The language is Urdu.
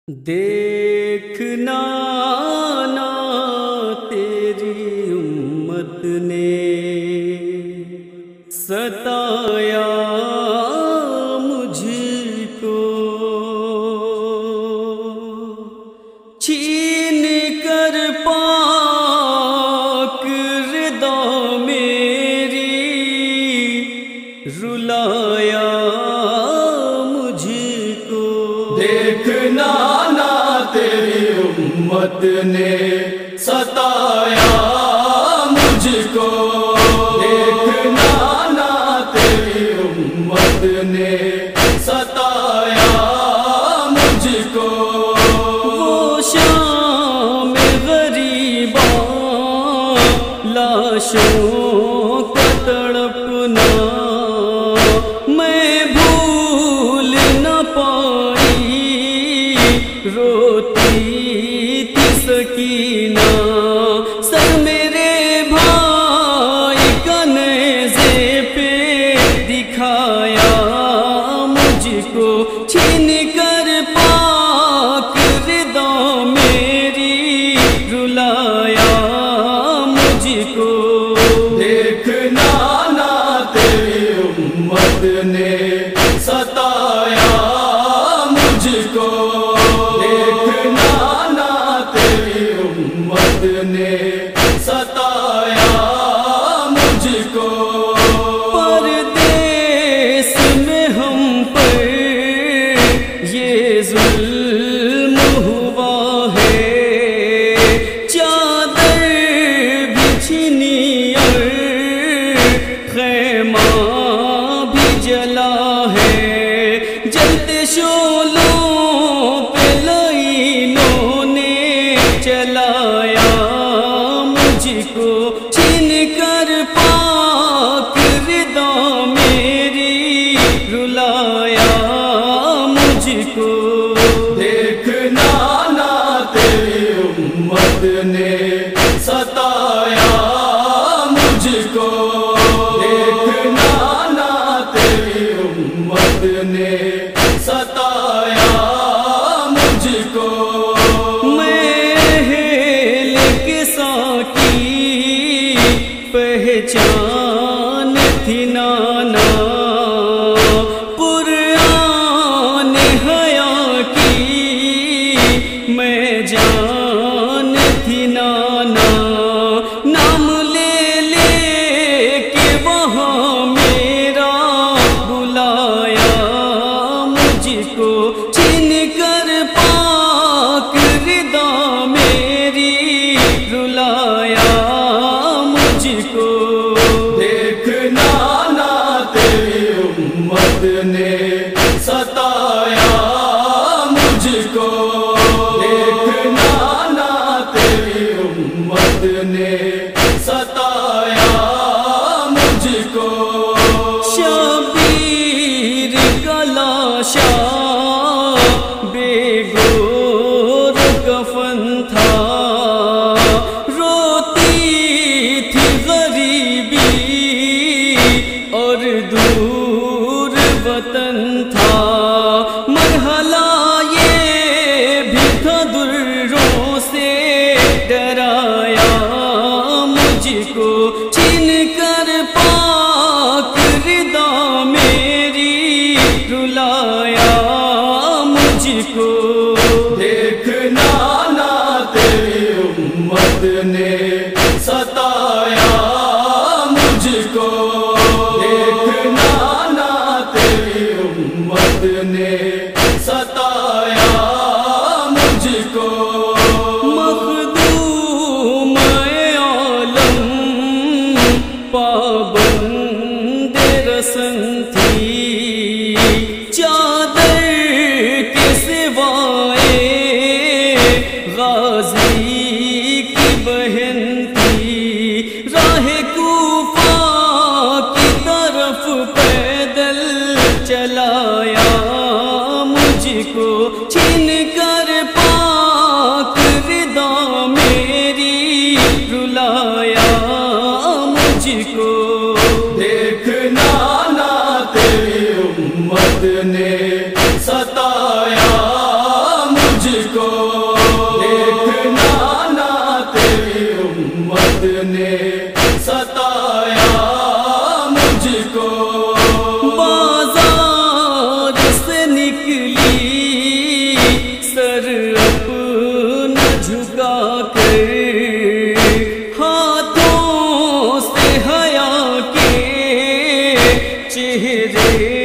دیکھنا نا تیری امت نے ستایا مجھ کو، چھین کر پاک رضا میری رلایا مجھ کو۔ دیکھنا نا تیری امت نے ستایا مجھ کو، دیکھنا نا تیری امت نے ستایا مجھ کو۔ وہ شام غریباں لاشوں کا تڑپنا میں بھول نہ پائی، روتی تھی سکینہ سر میرے بھائی کا نیزے پہ دکھایا مجھ کو، چھین کر پاک رضا میری رلایا مجھ کو۔ دیکھنا نا تیری امت نے ستایا مجھ کو، دیکھنا نا تیری امت نے ستایا مجھ کو۔ پردیس میں ہم پر یہ ظلم ہوا ہے، چادر بچھنی اور خیمہ بھی جلا ہے، جلتے شعلوں پہ لائنوں نے چلایا مجھ کو، چھین کر پاک رضا میری رلایا مجھ کو۔ دیکھنا نا تیری امت نے ستایا مجھ کو، دیکھنا نا تیری امت نے ستایا مجھ کو۔ میں ہیل کے ساکی پہچان تھی نانا، قرآن حیا کی میں جان تھی نانا، نام لے لے کے وہاں میرا بلایا مجھ کو، چھین کر پاک رضا میری رلایا مجھ کو۔ دیکھنا نا تیری امت نے ستایا مجھ کو، دیکھنا نا تیری امت نے ستایا مجھ کو۔ شبیر کا لاشا بے گور کفن تھا، روتی تھی غریبی اور دور وطن تھا، مرحلہ یہ بھی تھا دروں سے ڈرایا مجھ کو، چھین کر پاک رضا میری رلایا مجھ کو۔ دیکھنا نا تیری امت نے ستایا مجھ کو، دیکھنا نا تیری امت نے ستایا مجھ کو۔ مخدوم عالم پابند رسن تھی، چادر کے سوائے غازی کی بہن تھی، راہ کوفہ کی طرف پیدل چلایا مجھ کو، چھین کر پاک رضا میری رلایا مجھ کو۔ دیکھنا نا تیری امت نے ستایا مجھ ستایا مجھ کو، بازار سے نکلی سر اپنا جھکا کر، ہاتھوں سے حیا کے چہرے